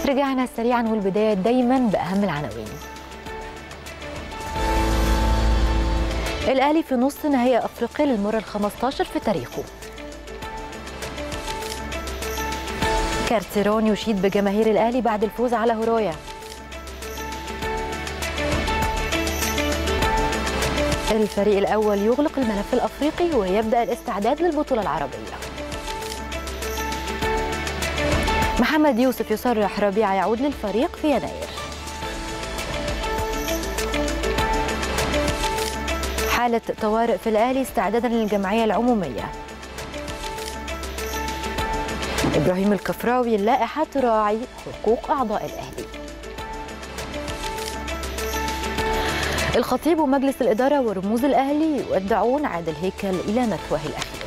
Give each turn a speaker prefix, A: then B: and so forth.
A: رجعنا سريعا والبداية دايما بأهم العناوين. الأهلي في نصف نهائي أفريقيا للمرة ال15 في تاريخه. كارتيرون يشيد بجماهير الأهلي بعد الفوز على هورايا. الفريق الأول يغلق الملف الأفريقي ويبدأ الاستعداد للبطولة العربية. محمد يوسف يصرح ربيعة يعود للفريق في يناير. حالة طوارئ في الأهلي استعدادا للجمعية العمومية. إبراهيم الكفراوي اللائحة تراعي حقوق أعضاء الأهلي. الخطيب ومجلس الإدارة ورموز الأهلي يودعون عادل هيكل إلى مثواه الأخير.